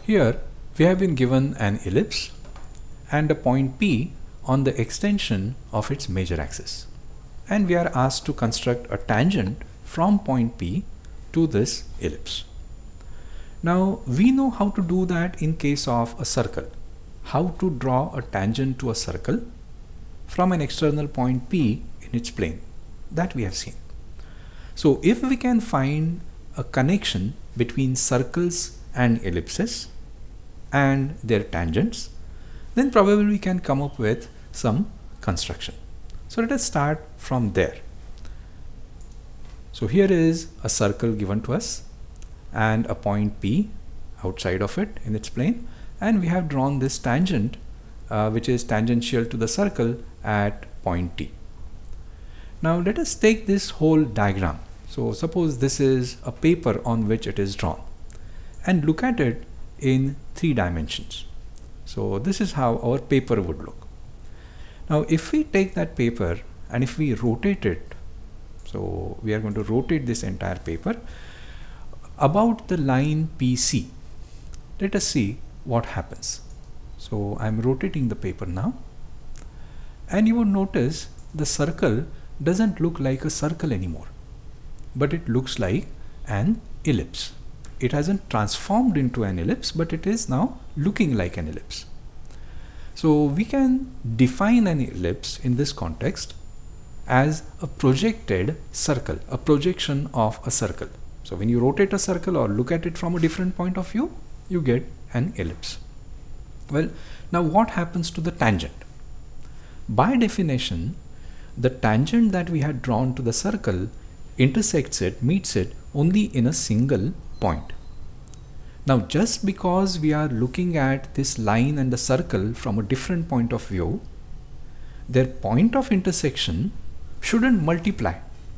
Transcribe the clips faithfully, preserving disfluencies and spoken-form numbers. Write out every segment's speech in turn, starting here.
Here we have been given an ellipse and a point P on the extension of its major axis, and we are asked to construct a tangent from point P to this ellipse. Now we know how to do that in case of a circle, how to draw a tangent to a circle from an external point P in its plane, that we have seen. So if we can find a connection between circles and ellipses and their tangents, then probably we can come up with some construction. So let us start from there. So here is a circle given to us and a point P outside of it in its plane, and we have drawn this tangent uh, which is tangential to the circle at point T. Now let us take this whole diagram. So suppose this is a paper on which it is drawn, and look at it in three dimensions. So this is how our paper would look. Now if we take that paper and if we rotate it, so we are going to rotate this entire paper about the line P C. Let us see what happens. So I am rotating the paper now, and you would notice the circle doesn't look like a circle anymore, but it looks like an ellipse. It hasn't transformed into an ellipse, but it is now looking like an ellipse. So we can define an ellipse in this context as a projected circle, a projection of a circle. So when you rotate a circle or look at it from a different point of view, you get an ellipse. Well, now what happens to the tangent? By definition, the tangent that we had drawn to the circle intersects it, meets it only in a single point. Now just because we are looking at this line and the circle from a different point of view, their point of intersection shouldn't multiply.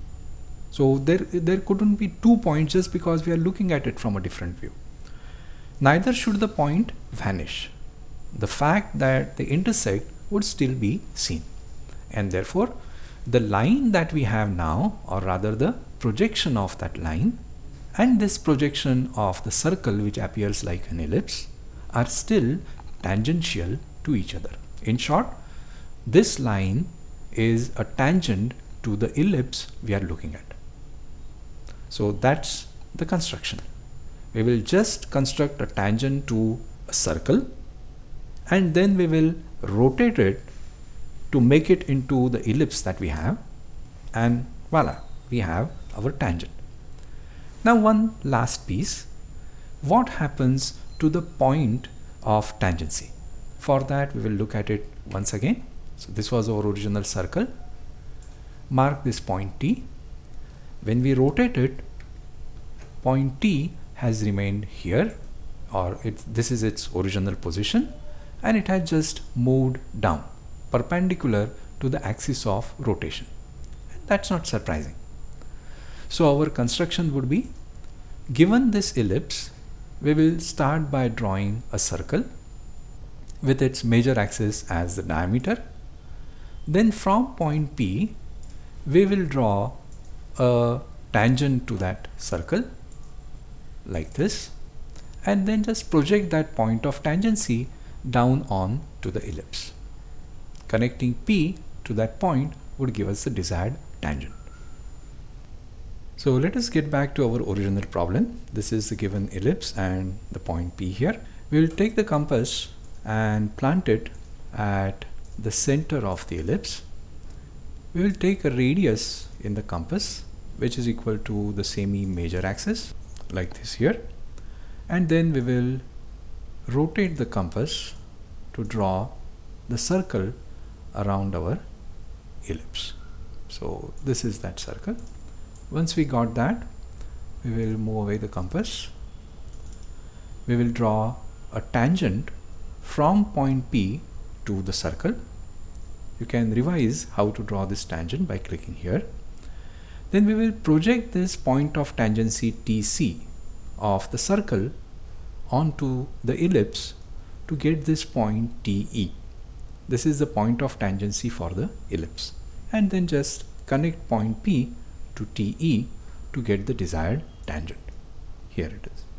So there, there couldn't be two points just because we are looking at it from a different view. Neither should the point vanish. The fact that they intersect would still be seen, and therefore the line that we have now, or rather the projection of that line and this projection of the circle which appears like an ellipse, are still tangential to each other. In short, this line is a tangent to the ellipse we are looking at. So that's the construction. We will just construct a tangent to a circle, and then we will rotate it to make it into the ellipse that we have, and voila, we have our tangent. Now one last piece. What happens to the point of tangency? For that we will look at it once again. So this was our original circle. Mark this point T. When we rotate it, point T has remained here, or it, this is its original position, and it has just moved down perpendicular to the axis of rotation. And that's not surprising. So our construction would be, given this ellipse, we will start by drawing a circle with its major axis as the diameter. Then from point P, we will draw a tangent to that circle like this, and then just project that point of tangency down on to the ellipse. Connecting P to that point would give us the desired tangent. So let us get back to our original problem. This is the given ellipse and the point P here. We will take the compass and plant it at the center of the ellipse. We will take a radius in the compass which is equal to the semi-major axis like this here, and then we will rotate the compass to draw the circle around our ellipse. So this is that circle. Once we got that, we will move away the compass. We will draw a tangent from point P to the circle. You can revise how to draw this tangent by clicking here. Then we will project this point of tangency T C of the circle onto the ellipse to get this point T E. This is the point of tangency for the ellipse, and then just connect point P to T E to get the desired tangent. Here it is.